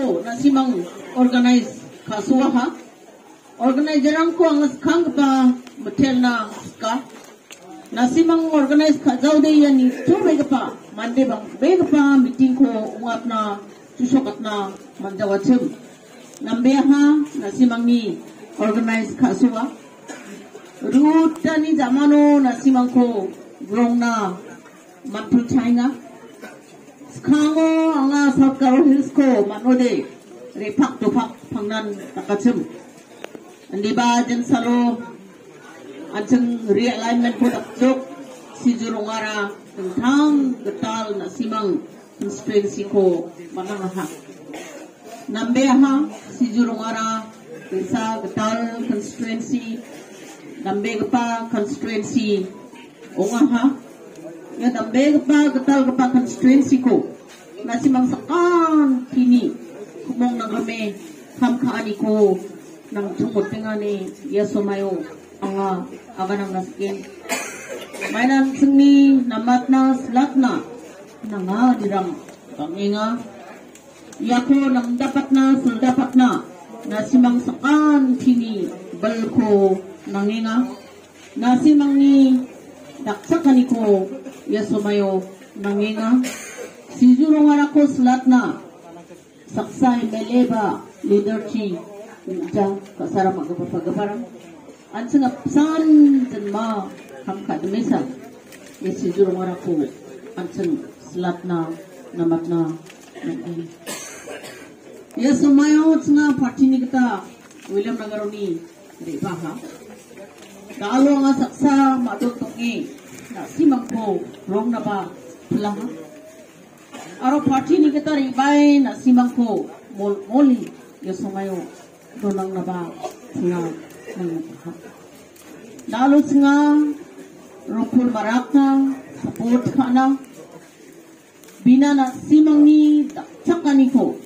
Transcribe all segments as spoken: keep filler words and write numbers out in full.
ko nasimang organize kasuwa ha. Organizer ang ko ang skang pa matel na ska. Nasimang organize kazaw de yan ni tubig pa. Mande bang beg pa meeting ko ungap na susukat na manjawachim. Nambe ha nasimang ni organize kasuwa. Ruta ni zamano nasimang ko grong na mantul China. Skango anga South Carolina ko manode repak tupak pangnan takachim. Andi ba jen salo anceng realignment ko takjok si jurungara tentang getal nasimang constituency ko manangah. Nambe ha si jurungara desa getal constituency nambe gepa constituency ongaha ya nambe gepa getal gepa constituency ko nasimang sakan kini kumong nagrame kam kaani ko nang tungkol tingani yasomayo anga aganang naskin mainan seni namat na slat na nanga dirang panginga yako nang dapat na dapat na nasimang sakan kini balko nanginga nasimang ni daksakan ko yasomayo nanginga si jurong ko slat na saksay meleba leadership ja kasara magpapagaparang an sangap san jan ma ham kadmesa yesi jurong ara ko an sang slat na namat na nai yeso mayo nga party ni kita William Nagaroni rebaha dalo nga saksa madutungi na simang ko rong na ba lang aro party ni kita ribay na simang ko mol moli yeso mayo donang naba nga nga dalo nga rupul marakna support kana bina na simang ni dakchakani ko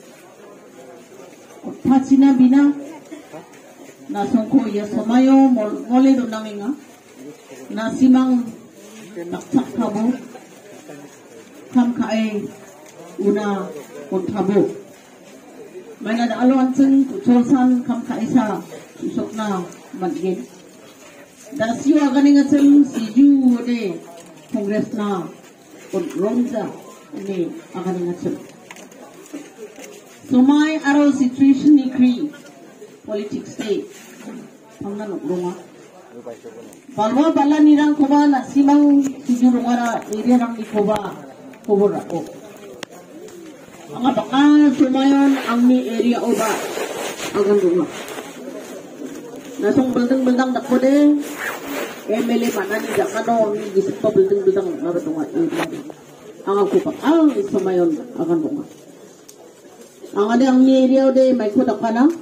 pachina bina na songko yasomayo mole donang nga na simang dakchakabo kam kae una kontabo Mana ada aluan ceng kucolsan kam kaisa susok na magin. Dan siwa ganing ceng siju de kongres na kongromza ini aganing ceng. Sumai aro situation ni kri politics day pangnan ukroma. Balwa bala nirang koba na simang siju rungara area rang ikoba kobor ako. Ang baka sumayon ang ni area oba agang rumah. Nasong beldeng-beldeng tak pode M L A mana ni jakano ni gisip pa beldeng-beldeng naratunga area. Ang ako pa ang sumayon agang rumah. Ang ada ang ni area de may kudak ka na.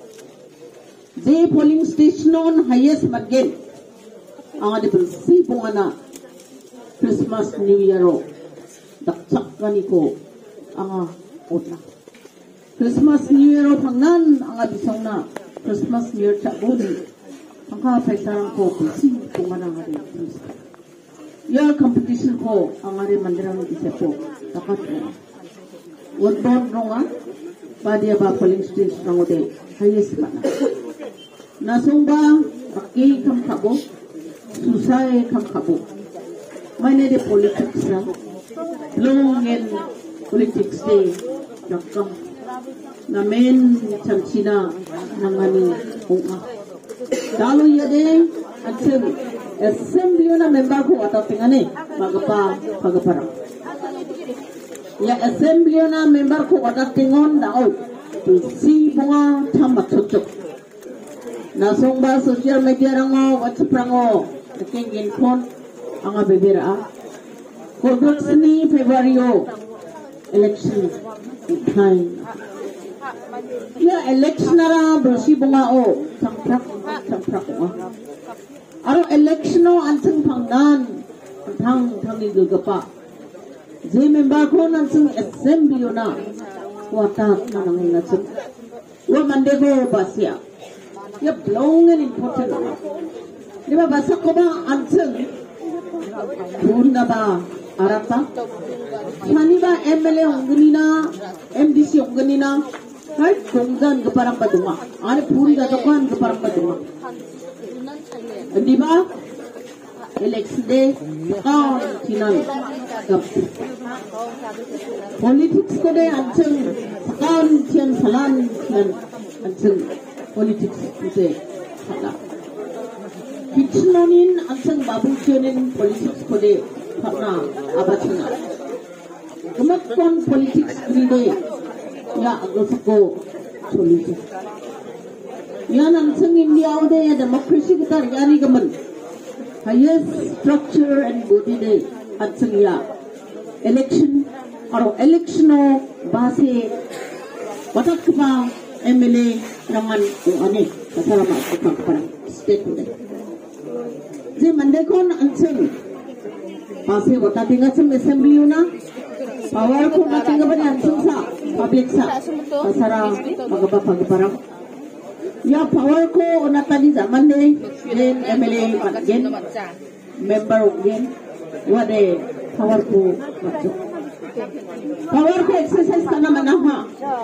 De polling station highest maggen. Ang ada si pungana Christmas New Year o daksak kaniko ang utla Christmas New Year pangnan ang abisong na Christmas New Year cha budi ang kapaitarang ko kasi kung ano nga rin yung competition ko ang nga rin mandirang isa po takat ko wadbog nga padiya ba polling station ng ude hayes ba na nasumba aki kam kabo susay kam kabo may nede politics na lungin politics day nakam namen chansina nangani unga dalo yade atsem assembly na member ko ata tingane magapa pagapara ya assembly na member ko ata tingon dao si bunga thamat chok nasongba social media rango whatsapp rango king phone anga bebera ko sini February election time ya election na bersi bunga o samprak samprak o aro election o anseng pangdan thang thang ni gagapa je member ko nanseng assembly na wata nanang natseng wa mande ko basya ya blong and important di ba basa ko ba anseng bunda ba arata Hani ba M L A ongganina, M D C ongganina, Hai kongdan ke parang paduma. Ane puri da dokan ke parang paduma. Di ba? Election day kaun tinan gap. Politics ko de anceng kaun tian salan tian anceng politics ute kala. Kitchenin anceng babu tianin politics ko de kala abachana. Kemakon politics ni de ya agosako solusi. Yan anceng India ode ya democracy kita yani gaman. Highest structure and body day anceng ya election or election o base watak pa M L A naman yung ane kasama ko pa state ode. Je mande kon anceng base watak tinga sa assembly na power ko natinga ba anceng sa public sa kasara magapapagparang ya power ko natali zaman de gen M L A gen member gen wade power ko macho power ko exercise kana manaha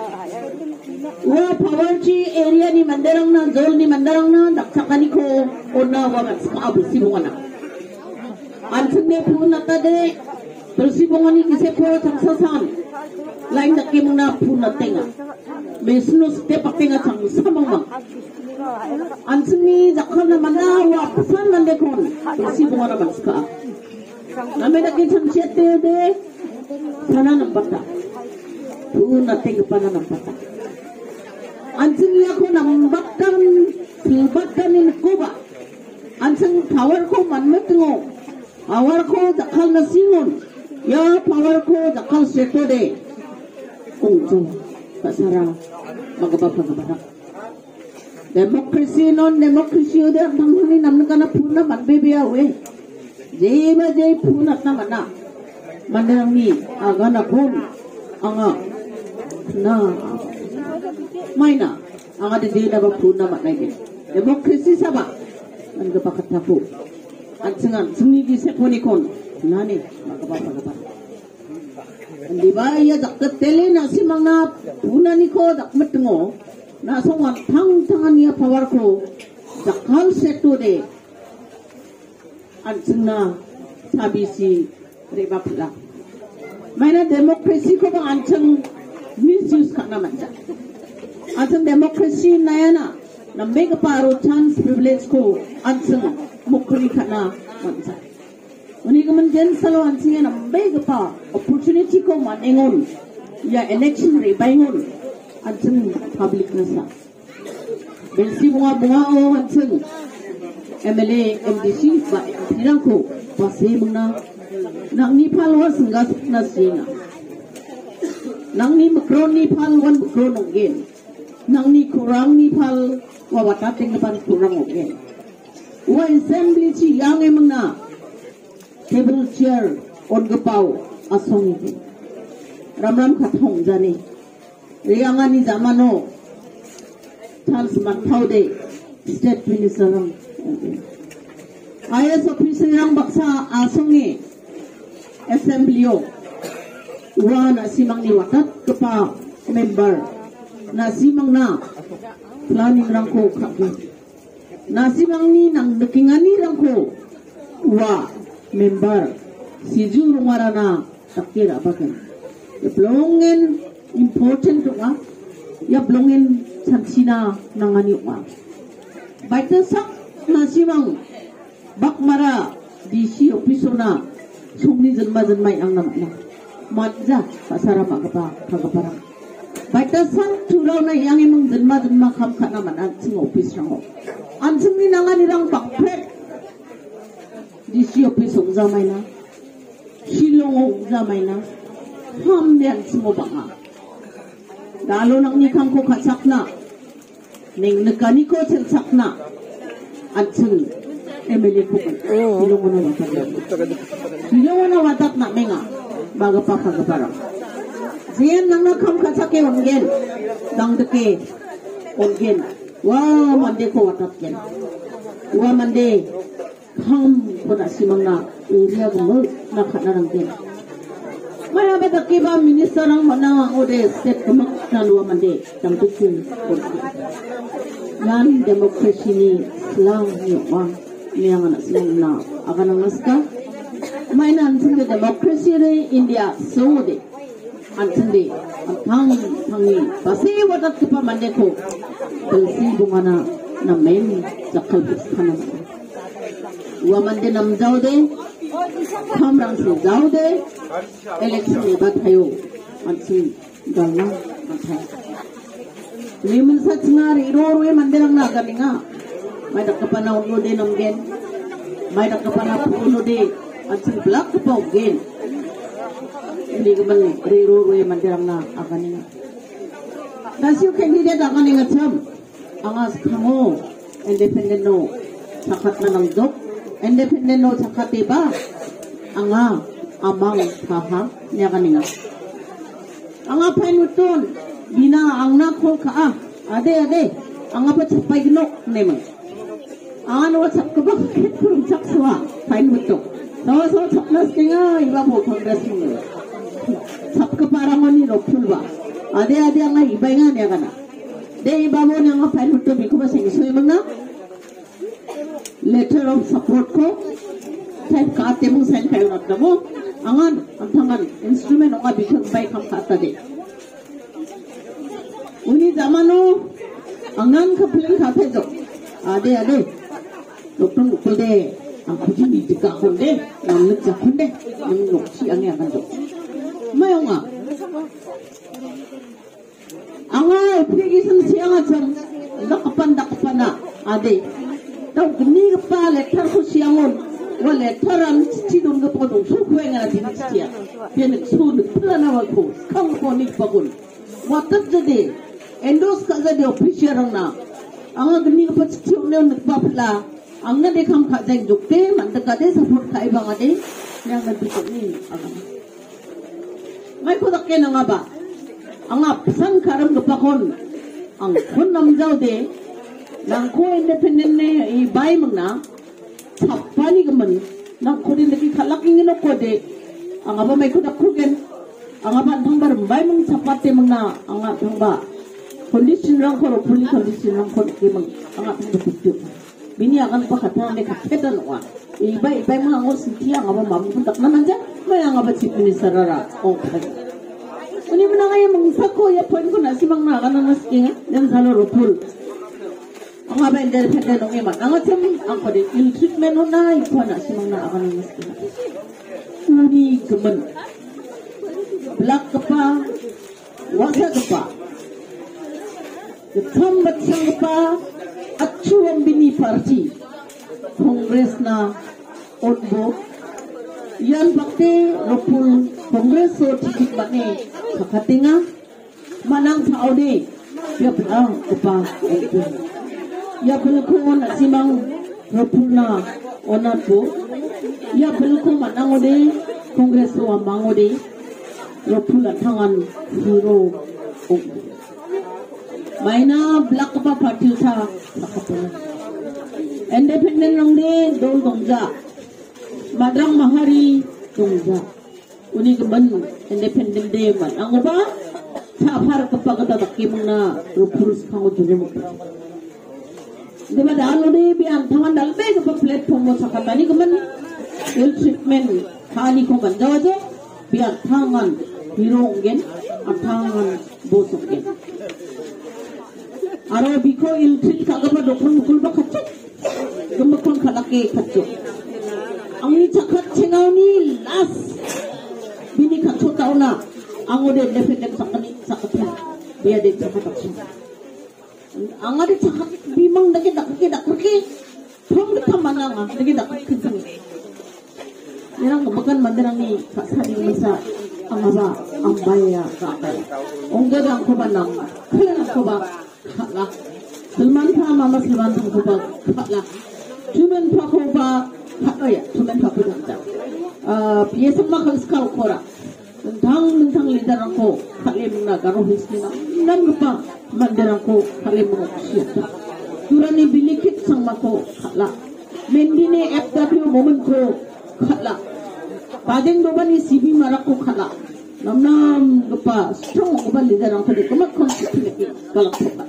wa power chi area ni mandarang na zone ni mandarang na daksakani ko ona wa mas maabusi mo na ansin ne pu natade tersi bongani kise ko taksasan lain dakim na pu natenga business te pakenga chang samang ansini zakana manawa pesan mande kon si bongana maska name dakin samchete de sana nampata puna teng pana nampata ansini ako nambatan tilbatan in kuba ansing power ko manmetungo power ko zakal na singon ya power ko zakal seto de ungjo kasara magabapagabara democracy non democracy udah tanghani namna kana puna manbebiya we jeba jay puna tamana mandang ni agana pun anga na maina anga de de ba puna matnai democracy saba angapakatapu ansangan suni di seponi kon nani magabapagabara di ba ya dakkat tele na si mga puna ni ko dakmat ngo na songwan thang tangan ya power ko dakal seto de ansna sabi si reba pula mana democracy ko bang ansang misuse kana manja ansang democracy na yana na mega paro chance privilege ko ansang mukri kana manja Uni kaman jen salo ansingan ambay pa opportunity ko manengon ya election rebaingon ansin public nasa bensi bunga bunga o ansin M L A M D C ba tirang ko pasi muna nang ni palwa singgas na singa nang ni makron ni palwan makron again nang ni kurang ni pal wawatating napan kurang again wa assembly chi yang emang na table chair on gapau asong itu ram ram khathong jani riangani zamano chance mathau de state minister ram I A S officer yang baksa asongi assembly o wa na simang ni watat kapa member na simang na planning rangko khaki na simang ni nang nakingani rangko wa member siju rumarana takira bakan ya blongen important wa ya blongen chansina nangani wa baita sak nasimang bakmara D C officeona sumni janma janmai ang namna madja pasara magapa kagapara baita sak turau na yang emang janma janma kham khana mana sing office rango ansungni nangani rang bakpret D C office zamai na Shillong zamai na ham dian semua banga dalo nang ni kang ko khasakna ning nakani ko sakna ansun M L A ko Shillong na watak Shillong na watak na menga baga pa kagapara siyan nang na kam khasake ongen dang deke ongen wa mande ko watak ken wa mande ham pada simang na area gumul na khana rang gen maya ba takiba minister ang mana ode state kumak naluwa mande tampisin yan demokrasi ni selang ni wang yang anak selang na akan ngaska mainan sende demokrasi re India sode antende antang tangi pasti wadat kepa mande ko belsi bungana na mem jakal bisana wa mande nam jaude kamrang se jaude election ibat hayo ansi galna mathai limun sacngar irorwe mandirang na galinga may dakapana ulo de namgen may dakapana ulo de ansi black pa gen hindi gaman irorwe mandirang na aganinga nasyo candidate aganinga cham angas kamo independent no sakat na ng dok independent no sakat iba anga amang haha niya kaninga ang apay nuton bina ang nakol ka ah ade ade ang apa sapay ginok neman ang ano sap ka ba kurang sakswa pay nuton so so sapnas kinga iba mo congress mo sap ka parang ni ropul ba ade ade ang ibay nga niya kana de iba mo nga apay nuton biko ba singso yung mga letter of support ko type ka ate mo send kayo nat mo angan antangan instrument nga bikang bay kam kata de uni zamano angan ka plan kata jo ade ade doktor doktor de ang kuji ni tika konde ang nagja konde ang noksi ang yakan jo mayo nga anga application siya nga jam nakapan nakapana ade daw gni pa letter ko siya ngon wala taran tidon ga podong so ko nga din siya bien so de plana wa ko kang ko ni pagul watat jade endos ka jade official na ang gni pa tiyo ne nagpapla ang na de kam kha jang jukte man ta ka de support kai ba nga de yang na bito ni agam mai ko dak na nga ba ang apsan karam ga pakon ang kun nam jaw de nang ko independent ne i bai mang na sapani gaman nang kodi lagi kalaking ino kode ang aba may kudak kugen ang aba ang bar bay mong sapate mga ang atang ba condition lang ko puli condition lang ko kimang ang atang bukit bini akan pa katang ne kaketan wa iba iba mga ngos sinti ang aba mamupuntak naman dyan may ang aba chief minister rara o kaya uni mo na kaya mong sako ya point ko na si mang nakanan na skinga yan salo rupul ang aba independent ng iman ang atam ang kodi il treatment ho na ipa na si mang nakanan na skinga uni gaman black ka pa wasa ka pa itam batsang ka pa at suwang bini party Congress na onbo yan bakte rupul Congress so tikit ba ni kakatinga manang sa audi ya belang upa itu ya belko na simang rupul na onat po ya belko manang ode Congress so amang ode rupul at tangan hero maina black pa party sa nakapula independent lang din dol dongja madrang mahari dongja uni gaman independent day man ang ba sa par kapag tatakim na rupurus kango jure mo di ba dalo de biang tangan dalbe kapag platform mo sa katani gaman ill treatment hani ko man dawaje biang tangan hirong gen at tangan bosok gen aro biko ill treat kagaba dokon mukul ba kacuk gumakon kalaki kacuk ang chakat chengaw ni last bini kacuk tao na ang ode independent sa kanit sa katin biya de chakat action ang ade chakat bimang nagi dakaki dakaki thong de pamana nga nagi dakaki kang yarang bagan mandirang ni kasari ni sa ang aba ang baya kakay ongga dang ko ba nang kailan ko ba kala Salman Khan mama Salman Khan ko ba kala tumen pa ko ba kaya tumen pa ko dang ah piyesa ma kal skal kora tentang tentang leader ako kalim na garo hisna nan pa mandir ako kalim mo siya turani bilikit sang mako kala mendine F W moment ko kala padeng doban ni C B marako kala Nam-nam gapa strong gapa leader ang kadi kumat konstitusi kalak pa.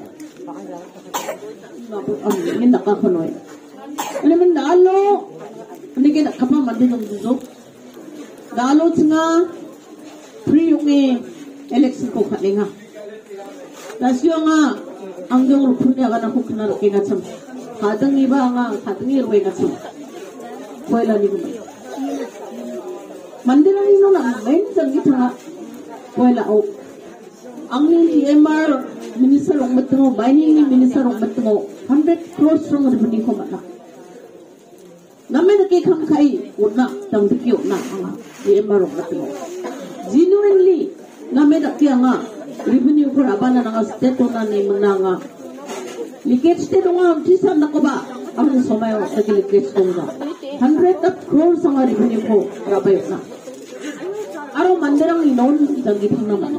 Napo ang ini nakakonoy. Ano man dalo hindi kina kapa mandi ng duzo. Dalo nga pre yung election ko kalinga. Tasyo nga ang yung rupunya ka na kukna kinga sam. Kadang iba nga kadang irwe nga sam. Kuwela ni gumay. Mandilang ino lang, main sa gito nga, wala o. Ang ni M R, minister ng matungo, binding ni minister ng matungo, one hundred crores from revenue ko mata. Namin nakikang kay, una, tang dikyo na, ang ni M R ng matungo. Genuinely, namin nakikang nga, revenue ko raba na nga state na ni mga nga, likit state nga, tisan na ko ba, ang sumayo sa kilikit ko nga. Hundred of crores ang revenue ko, rabay na. Araw mandarang inon, dagitang naman.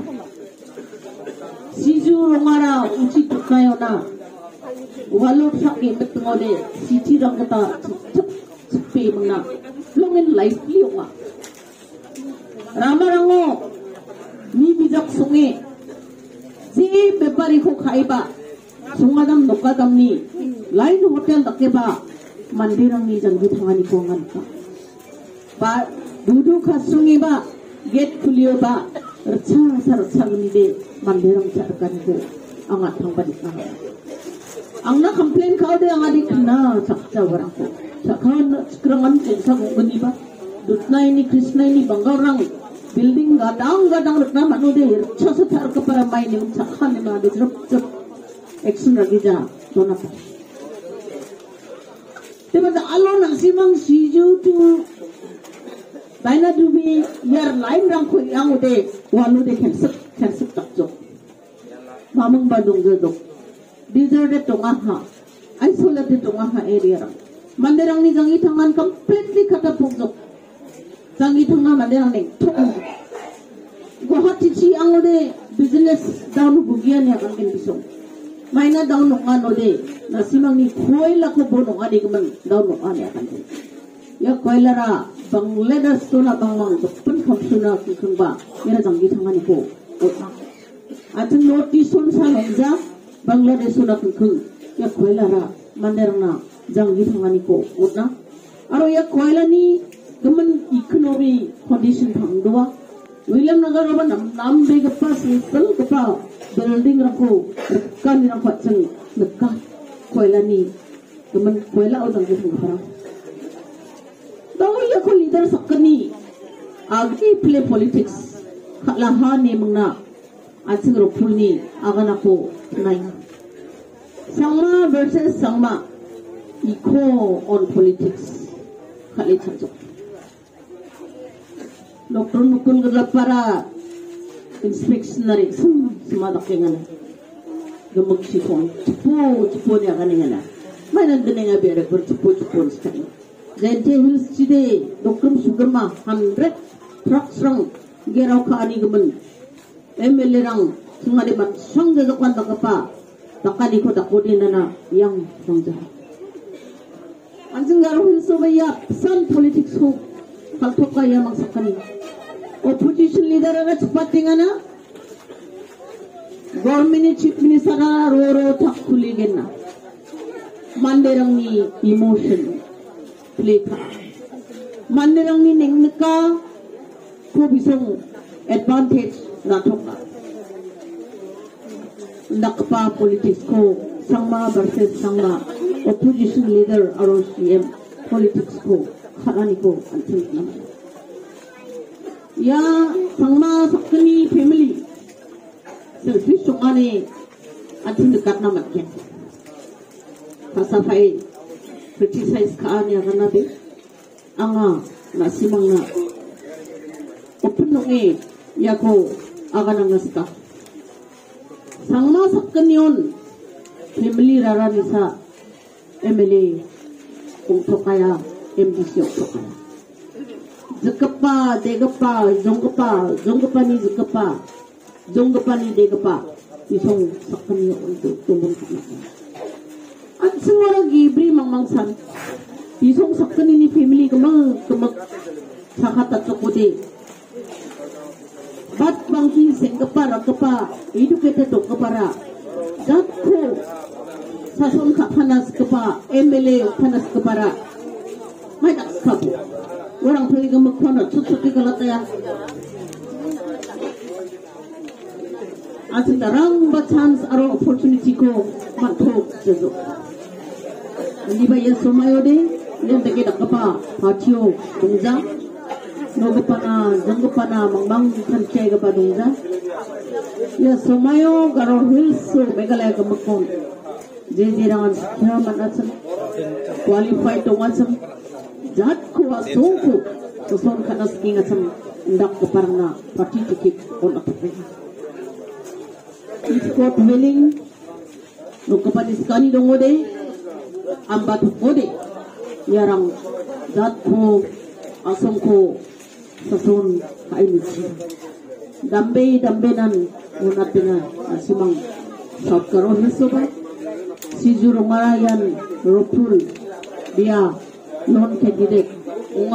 Siju rongara, uci tukayo na. Walot sa kibet ngode, siti rang kata, cep, cepe mena. Longin lively nga. Ramarango, ni bijak sungi. Si bepari ko kaiba, sungadam nukadam ni, lain hotel dakeba, mandirang ni janggitangan ni kongan ka. Ba, duduk ka sungi ba, get kuliyo ba, retsang saretsang ni de, mandirang carakan ko, ang atang balik na. Ang na-complain ka de ang adik na, saksa warang ko. Saka na, skrangan ko, sa kong ba, dutnay ni Krishna ni Bangarang, building gadang-gadang rukna manu de, retsang sa tar ka para may ni, saka ni mga de, rup-rup, action lagi ja, doon pa. Diba da alo nang simang siju tu baina dubi yar lain rang ko yang ude walu de kensep kensep takjo mamang badung gedok deserted tonga ha isolated tonga ha area rang manderang ni jangi tangan completely kata pungjo jangi tanga manderang ni thong Guwahati chi ang ude business down bugian ya kan bisong maina down nungan ode nasimang ni koila ko bono ani kaman down no ani akan ya koila ra Bangladesh to na bangmang depan kamsuna kung ba ira jangi thangani ko atin notice on sa lenza Bangladesh na kung ya koila ra manderang na jangi thangani ko utna aro ya koila ni kaman economy condition thangdoa William Nagar ba nam nam de gapa sel gapa building rako kan ni rako chang nakka koila ni kaman koila o jangi thangara daw ya ko leader sakani agi play politics kalahan ni mga atsing ropul ni agan ako nai sangma versus sangma eco on politics kali chanjo doktor nukun gala para inspection na rin sumadak yung ano gamag sifon chupo chupo niya kanina may nandun nga bere pero chupo chupo sa kanya Gente Hills Chide, Doctor Sugarma, hundred trucks rang, geraw ka ani gaman. M L A rang, sungari man, siyang gagakwan da ka pa, takani ko dako din na na, yang sangjahan. Ansing garaw Hills Obaya, san politics ho, kaltok kaya magsakani. Opposition leader na chupati nga na, government chief minister na roro tak kuligin na. Manderang ni emotion. Pleka. Mandirang ni nengka ko bisong advantage na toka. Nakpa politics ko sangma versus sangma opposition leader R O C M politics ko karani ko antin naman. Ya sangma sakni family selfish sungani antin dekat naman ken. Pasafai criticize ka niya ka nabi anga nasimang na open e yako aga nang nasta sangma sakkan yon family rarani sa M L A kung to kaya M D C to kaya zakapa degapa jongapa jongapa ni zakapa jongapa ni degapa isong sakkan yon tumbong ka at semua gibri mangmangsan isong sakkan ini family kemang kemak sakat at sukudi bat bangki sengkepa rakkepa educated dokepara jatko sason ka panas kepa M L A panas kepara mai tak kabu orang pergi ke Mekona cuci kalataya asin darang ba chance aro opportunity ko mathok jezo ni ba yes somayo de len teke dakapa patio dungja nogopana jangopana mangmang kanche ga padungja ya somayo garo hills so megalaya ga Mekon je je rangan kya manatsan qualified tongasam jat ko asongko son kanas kingasam ndak keparna party ticket on apape if God willing nogopani skani dongode ambat kode yarang jat ko asongko sason kainichi dambe dambe nan unapina asimang satkaro hisoba sijuru marayan ropul dia non candidate unga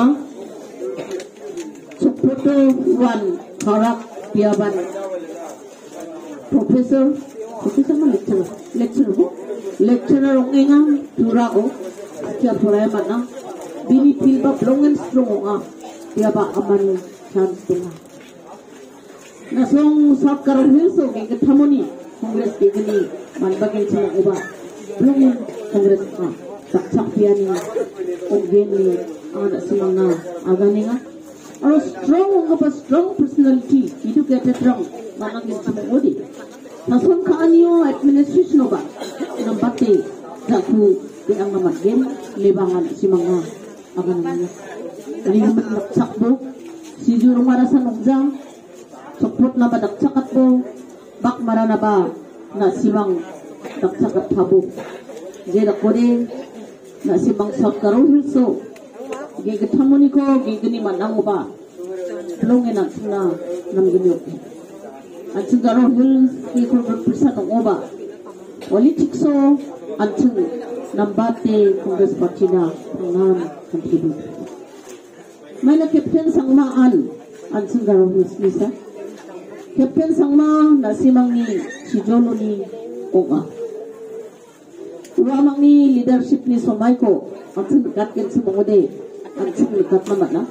supoto wan karak piaban professor professor ma lecturer lecturer lecturer ongenga turao kia pulai mana bini pilba blongen stronga dia ba aman chance tunga nasong satkaro hiso ke kethamoni Kongres begini manbagin sama uba blongen kongres ka saksak piani ogeni ada semanga aganinga aro strong ngapa strong personality educated strong manangin sama odi nason ka anio administration oba nambate jaku di angamat game lebangan semanga aganinga ini naman naksakbo si juru marasan ogjang support na ba daksakat bo bak marana ba na simang daksakat habo jeda kode na simang satkaro hilso ge gethamoni ko ge gini manang ba longe na tuna namgini antsungaro hils ki ko persa tong ba politics so antsung nambate Congress party na nan contribute mana captain sangmaan antsungaro hils nisa Captain Sangma nasimang ni si Jolo ni Oga. Uamang ni leadership ni Somay ko ang sinikat kin sa mga de ang sinikat naman na.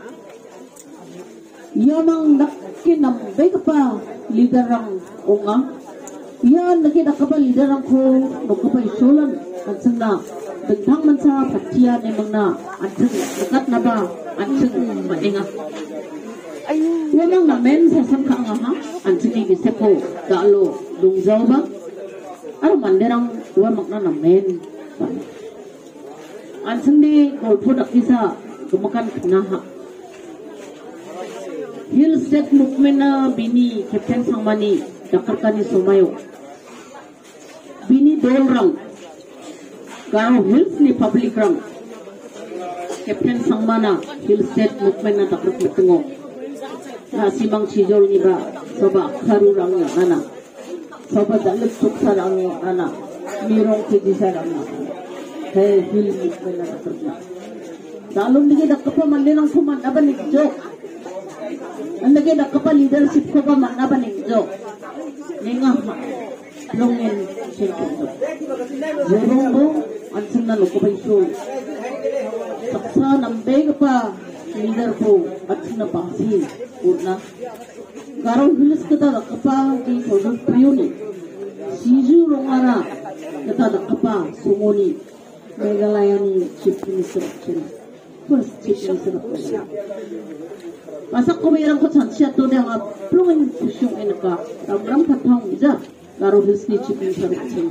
Yamang nakinambay ka pa leader ang Oga. Yan nakita ka pa leader ang ko nagkapay sulan ang sina bentang man sa patiya ni mga ang sinikat na ba ang sinikat Walang namen sa samka nga ha ansini gisepo dalo dungjaw ba ano manderang wa makna namen ansindi golpo nakisa gumakan na ha Hill State Movement na bini Captain Sangmani dakarkani sumayo bini dolrang garo Hills ni public rang Captain Sangmana Hill State Movement na dakarkani na simang chijol ni ba soba karurang ya nana soba dalit suksarang ya nana mirong kijisarang ya kaya hil mikmen na natarna dalong nigi dakapa manlinang kuman na ba nigjo ang nigi dakapa leadership ko ba man na ba nigjo ninga longin siyempre yorong mo ansan na lukubay show saksa nambay pa leader ko at sinapasi urna garong hilis kita dakapa di produk prioni siju rongara kita dakapa sumoni megalayani chief minister kena first chief minister kena masak ko mayroon ko chansiya to na nga plungin pusyong enaka ramram katang ija garong hilis ni chief minister kena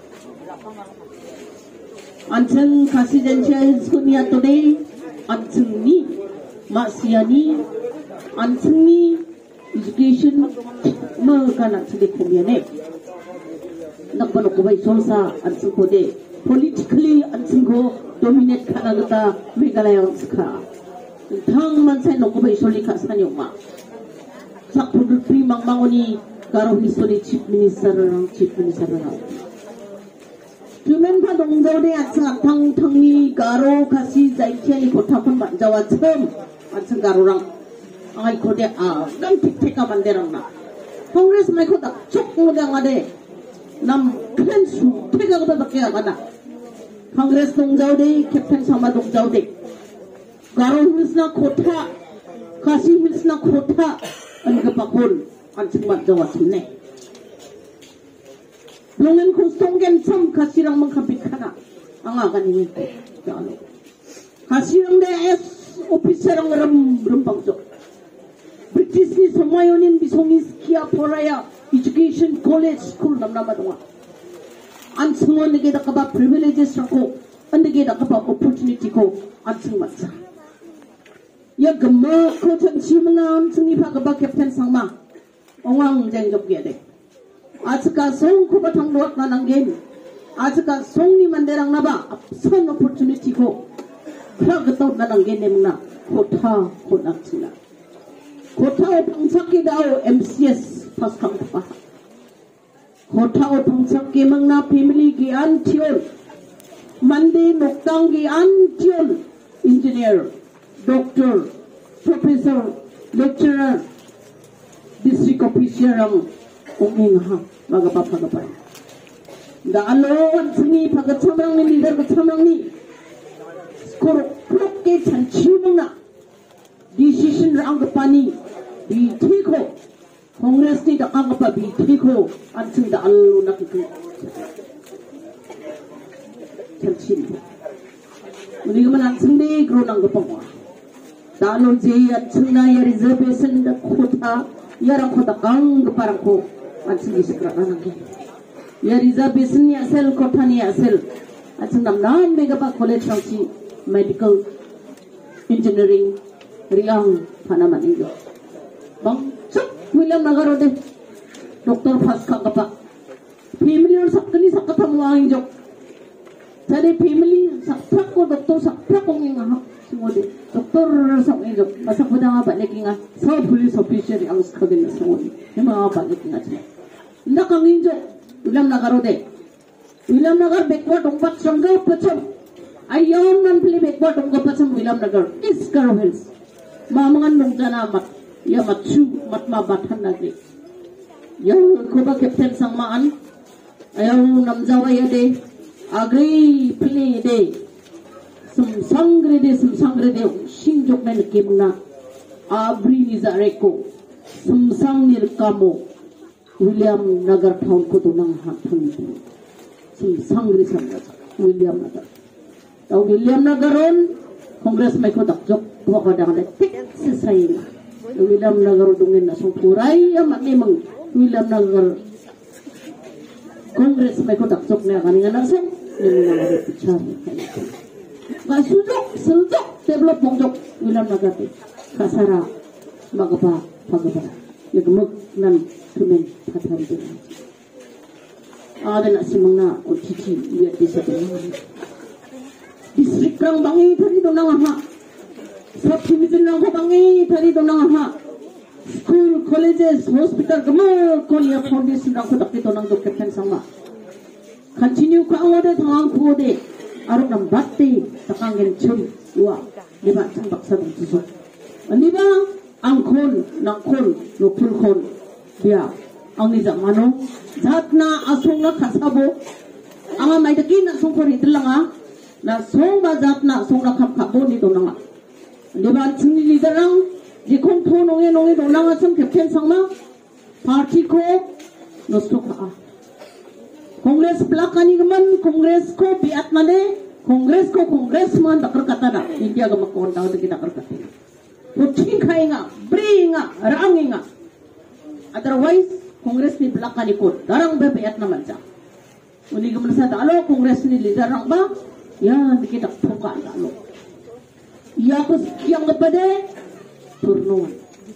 ansan kasi jansya hilis ko niya today ansan ni masyani ansini education magana sidi kumyane nakbano ko bay solsa ansin ko de politically ansin ko dominate kana gata megalaya ska thang man sai no ko bay soli ka sanyo ma sak pudul pri mangmangoni garo history chief minister rang chief minister rang Tumen pa dongdaw de atsa thang thangni garo kasi zaitya ni kotapon banjawa chom ansin garo rang Angai ko de ah gam tik tik ka banderang na. Congress mai ko tak chok mo de ngade nam klen su tega ko da kya kana. Congress dong jau de Captain Sama dong jau de. Garo Hills na kota, Kasi Hills na kota an kapakul an chingmat jawa chine. Lungan ko songgen sam kasirang mangkapit kana. Anga kanini ko. Jalo. Kasirang de S officer ang ram rumpangso. British ni Somayonin bisomis kia poraya education college school nam nama donga. An semua negara kaba privileges rako, an negara kaba opportunity ko an semua sa. Ya gemma ko chanci mengan seni kaba Captain Sama, orang jengjok dia deh. Ajka song ko batang luat na nanggen, ajka song ni manderang naba, son opportunity ko, kira getau na nanggen ni mena, kota ko nak cina. Kota opang sakit dao M C S pas kang apa. Kota opang sakit mengna family ki antiol, mandi noktang ki antiol, engineer, doctor, professor, lecturer, district officer ang uming ha, magapapagapay. Daalon sini pagat samrang ni leader pagat samrang ni, skor prok ke chanchi mengna, decision rang kapani. Bitiko Congress ni dak apa bitiko ansing da allo nakiku tercin muni man ansing de gro nang gapangwa dalo je ansing na ya reservation da kota yarang kota kang gaparang ko ansing iskra nang ke ya reservation ni asal kota ni asal ansing nam nam mega pa college rangsi medical engineering riang panaman injo bang cak William Nagaro de Doctor Paska kapa family or sakni sakata muang jok jadi family sakprak ko doktor sakprak kong nga ha sumode doktor sakni jok masak buda nga ba lekinga sa police officer ang skagin na sumode hema ba lekinga cha nakang injo William Nagaro de William Nagar backward ongpat sangga pacham ayon nan pili backward ongpat pacham William Nagar is Garo Hills mamangan nung jana mat ya matsu matma batan lagi yang kuba Captain Sangmaan ayaw namjawa ya de agri pili de sum sangre de sum sangre de singjok men kimna abri ni zareko sum sang nil kamo William Nagar town ko to nang hatun sum sangre sangga William Nagar tau William Nagaron Congress may ko dakjok ko kadang de tik sisay William Nagar dungin na sungkuray amat memang William Nagar Congress may ko daksok na kaningan nasong yung mga repitsar nga sujok sujok develop mongjok William Nagar kasara magapa pagapa yagmag nan tumen patari din ada na si mga otiti lihat di sana distrik kang bangi tadi donang ha सब सिमिजन को बंगे थरी तो ना हा school colleges hospital कमर कोलिया foundation रखो तक तो नंग तो कैप्टन संगा कंटिन्यू कांगोदे थांग फोदे आरो नम बाtte तकांगेन छम वा लेबा थांग बक्सा दंसो अनिबा आंखोन नाखोन नोफुलखोन बिया आंनि जामानो जातना आसंना खासाबो आंगा माइदकी ना संफोर हिदलंगा ना संबा जातना संना खाबखाबो नि दनंगा Lebat sini liderang di kompo nonge nonge donang asam Captain Sangma parti ko nosto ka Congress belakani gaman Congress ko biat mane Congress ko Congressman dakar kata na India gamak ko tahu de kita kata puting kai nga bri nga rang nga otherwise Congress ni belakani ko darang be biat naman sa uni gaman sa dalo Congress ni liderang ba ya di kita phoka dalo ya ko yang kepada turno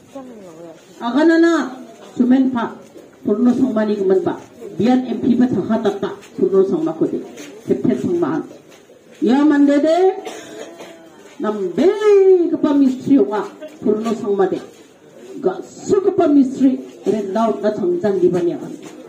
agana na sumen pa turno sangmani kuman ba bian M P pa thakata ta turno sangma ko de Captain Sangmaan ya mandede nambe kapa mistri wa turno sangma de ga su kapa mistri red down na thangjan di banya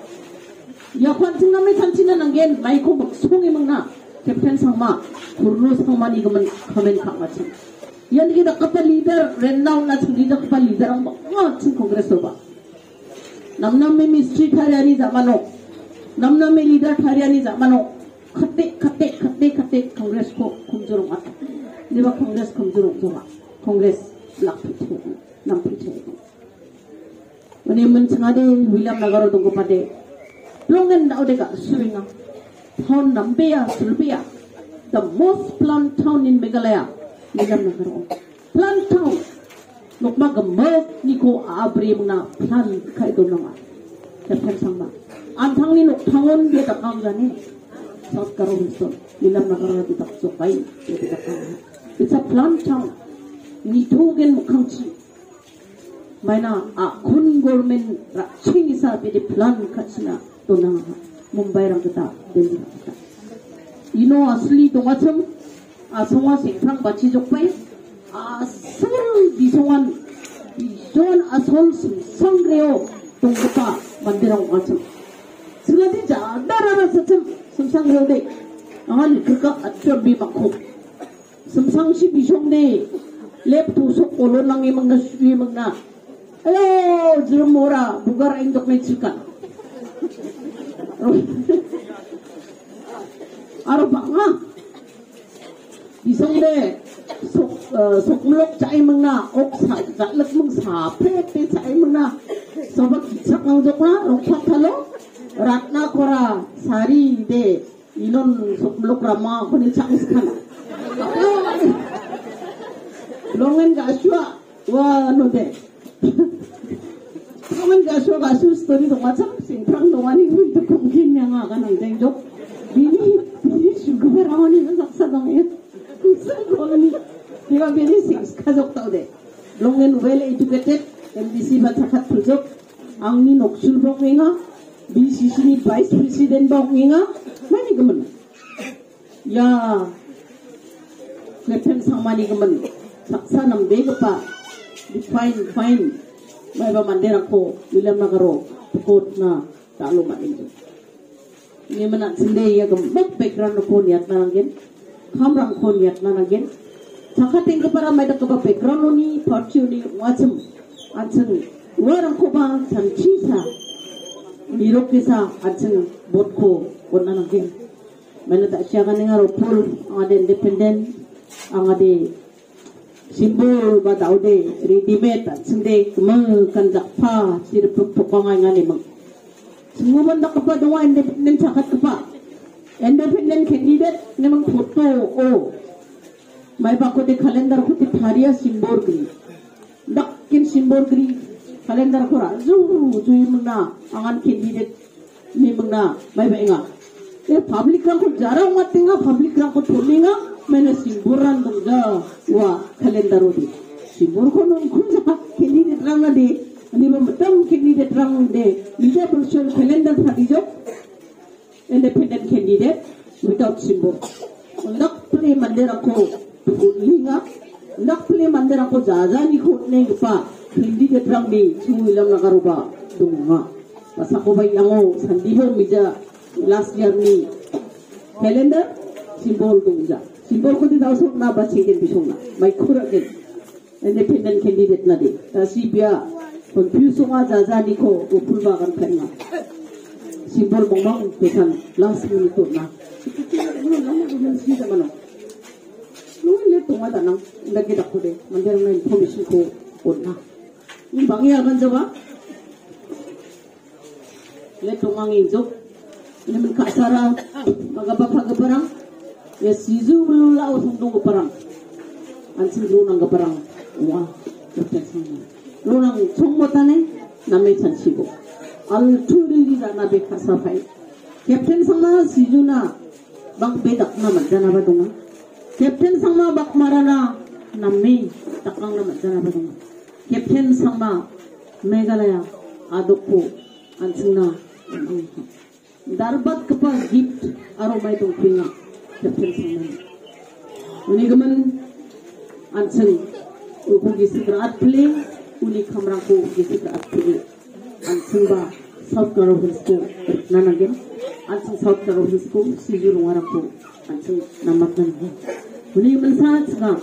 ya kwan singa me chanchina nanggen mai ko songi mangna Captain Sangma turno sangmani kuman kamen ka macam Yan kita kapal leader, rendaw na sing leader kapal leader ang mga sing kongres ba. Namnam may mystery thariani zamano, namnam may leader thariani zamano. Kate kate kate kate kongres ko kumjurong at. Di ba kongres kumjurong joga. Kongres black picture, nam picture. Wani mencengade William Nagaro tunggu pade. Longan daw deka suringa. Town Nambeya Sulbeya, the most planned town in Meghalaya. William Nagaro. Planned town. Nukma gemuk niko abri muna plan kai do nanga. Kapten sangma. Antang ni nuk tangon dia tak kau jani. South Carolina. William Nagaro dia tak sukai dia tak kau. It's a planned town. Ni tugen mukangci. Mana akun government rakcing isa bedi plan katsina do nanga. Mumbai rang kita Delhi kita. You know asli tu macam asonga sengkang baci jokpai asal disongan disongan asal sangreo tung kita mandirang macam. Sengaja jada rara macam semsang rode. Angan kerja acur bi makuk. Semsang si bisong de lep tusuk kolon lang imang nasui magna. Ayo jermora bugar indok mexikan. Aro banga bisong de sok sok mulok cai mengna ok sa jalak meng sa pete cai mengna sobat sak nang jokna rokpat thalo ratna kora sari de inon sok mulok rama koni chang skhan longen ga shwa wa no de longen ga shwa ga shwa story dong macam singprang dongani itu kongkin yang akan nang jok ini ini sugar awani saksa dongnya kusa dongani dia bini sing kajok tau de longen well educated M D C batakat pujok angni noksul bonginga B C C ni vice president bonginga mani gemen ya Kapten samani gemen saksa nam begapa fine fine mai ba mandera ko William Nagaro pukot na talo ma indo ni mana sinde ya gembek background ko niat na nangin kamrang ko niat na nangin sakating para mai da ko background ni party ni wachum anchen warang ko ba sanchisa nirok kisa anchen bot ko onna nangin mana tak siya kaningaro pol ang independent ang ade simbol ba daw de ready-made at sinde kumang jakpa sirpuk pukangan nga ni mang sumuman na kapa dawa independent sakat kapa independent candidate ni mang photo o may bako de kalendar ko ti thariya simbol gri dakkin simbol gri kalendar ko ra zu zu mangna angan candidate ni mangna may ba inga e public ko jarang matinga public ko tolinga मैंने सिंबुरान दंगा वा kalender odi simbur ko nung kunja candidate rang de ani ba matam candidate rang de bija person calendar thadi jo independent candidate without simbur nak play mandera ko linga nak play mandera ko jaja ni ko ne pa candidate rang de William Nagaro ba dunga pasa ko ba yango sandibo mija last year ni calendar simbol dunga simbol ko di daw sok na ba chicken bisong na may kura din independent candidate na di kasi biya confuse nga jaja ni ko upul ba kan kaya simbol mong pesan last minute na ano lang mo si sa mano no le tunga tanang ndagi dakko de manderang na information ko onna yung bangya kan jawa le tungang injok ini men kasara magapapagaparang ya sizu belula usung parang ansin lunang parang wah perfection lunang chongmotane name chanchigo al turi na be kasafai captain sama sizuna bang bedak na madana ba dunga captain sama bak marana name takang na madana ba dunga captain sama Meghalaya adokko ansina darbat kapa gift aro mai tong pinga Captain sama uni gaman anseng uku gisi berat play uni kamrang ko gisi berat play anseng ba South Carolina ko nanagin anseng South Carolina ko sijur warang ko anseng namat nanagin uni gaman saat nga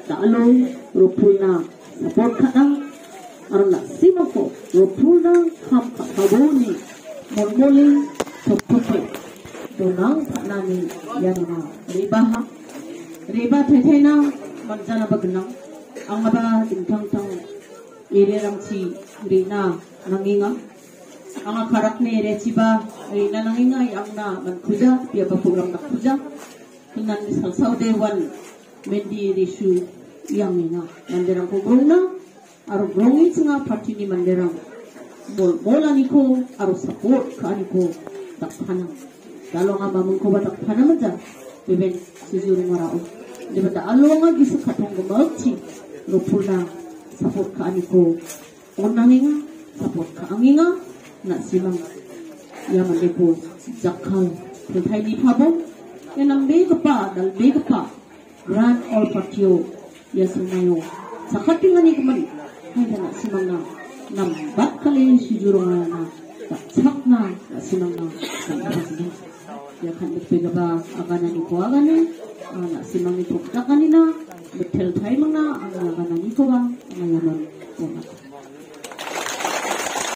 talong rupulna support kadang arna simako rupulna kam kaboni mormoli topope donang panani yana ribaha riba thethena manjana bagnang angaba dingtang tang irerangchi rina nanginga anga karak ne reciba rina nanginga yangna man khuja pia program nak khuja hinan misal saudewan mendi risu yangina manderang ko grongna aru grongi chinga party ni manderang bol bolani ko aru support kani ko dakphana dalonga mamung ko badak phana maja beben sijuru marao debata alonga gisu khatong gumauchi rupulna support kani ko onanginga support ka anginga na simang yaman ko jakhal thai ni phabo enam be pa dal be pa grand all partio yasumayo sakatingani kuman hada na simang na nambat kali sijuru na sakna na simang na ya kan betul ba agana ni ko agana na simang ni pokta kanina betul thai mangna agana ni ko ba ngayaman